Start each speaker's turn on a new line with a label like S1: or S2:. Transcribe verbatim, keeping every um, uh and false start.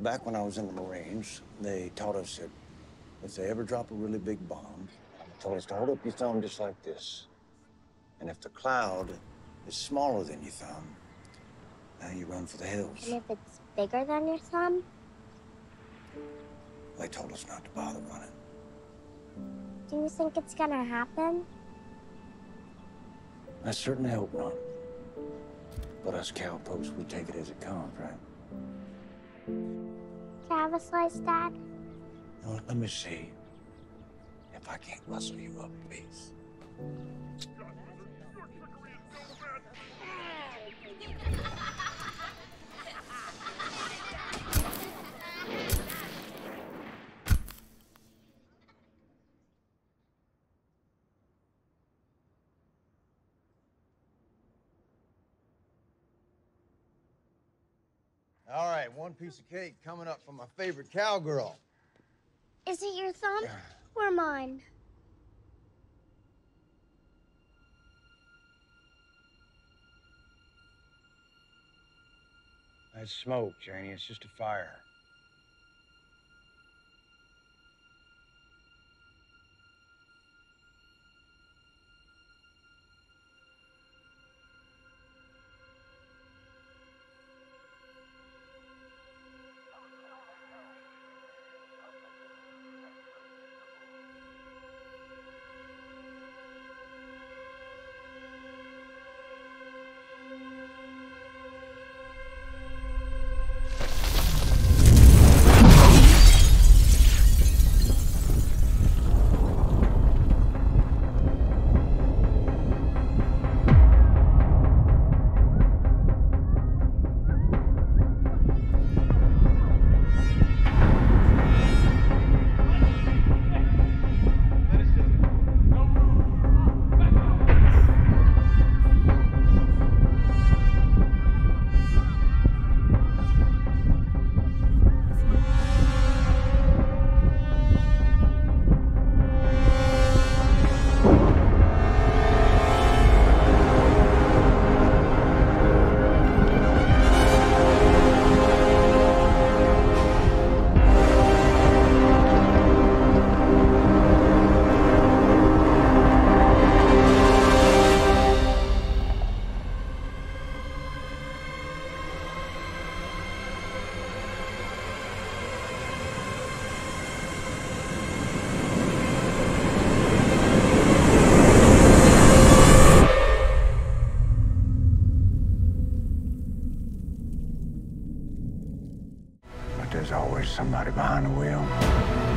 S1: back when I was in the Marines, they taught us that if they ever drop a really big bomb, they told us to hold up your thumb just like this. And if the cloud is smaller than your thumb, then you run for the hills.
S2: And if it's bigger than your thumb?
S1: They told us not to bother running.
S2: Do you think it's gonna happen?
S1: I certainly hope not. But us cowpokes, we take it as it comes, right?
S2: Can I have a slice, Dad?
S1: You know what, let me see if I can't rustle you up a piece.
S3: All right, one piece of cake coming up from my favorite cowgirl.
S2: Is it your thumb or mine?
S1: That's smoke, Janie. It's just a fire. There's always somebody behind the wheel.